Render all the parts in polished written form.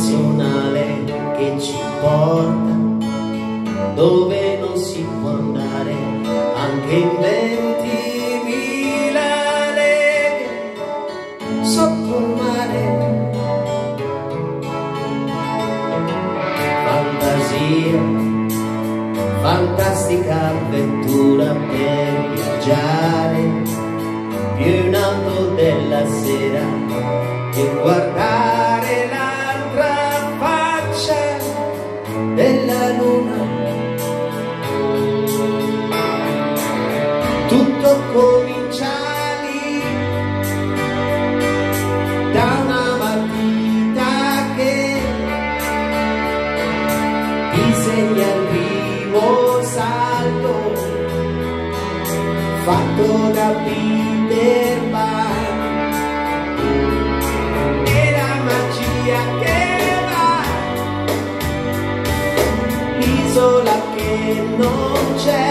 eccezionale che ci porta dove non si può andare, anche in 20.000 leghe sotto il mare. Fantasia, fantastica avventura per viaggiare più in alto della sera e guardare l'altra faccia della luna. Tutto comincia lì, da una matita che disegna il primo salto fatto da Peter Pan, e la magia che va, l'isola che non c'è,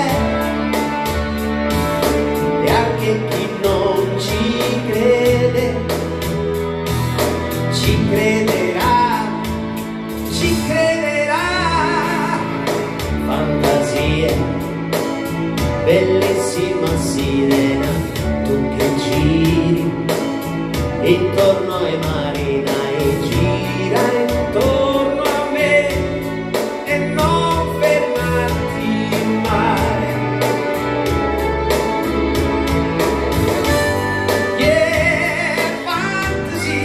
e anche chi non ci crede ci crederà, ci crederà. Fantasie, bellissima sirena, tu che giri intorno ai marinai, gira intorno a me e non fermarti mai. Yeah, fantasy.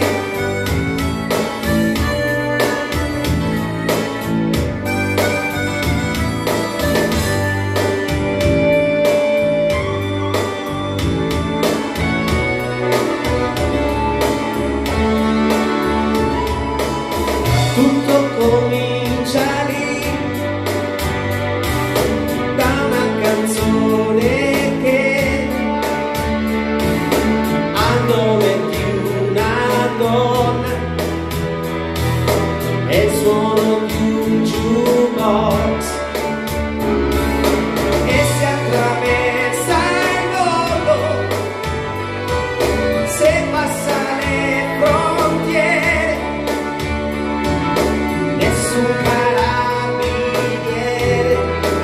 Tutto comincia lì, da una canzone che ha nome di una donna e il suono di un jukebox che si attraversa il mondo, se passa le frontiere. Nessun carabiniere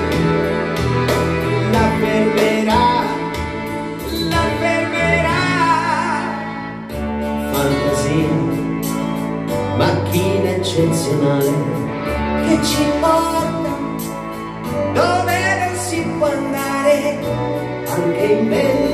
la fermerà, la fermerà. Fantasia, macchina eccezionale che ci porta dove non si può andare, anche in bella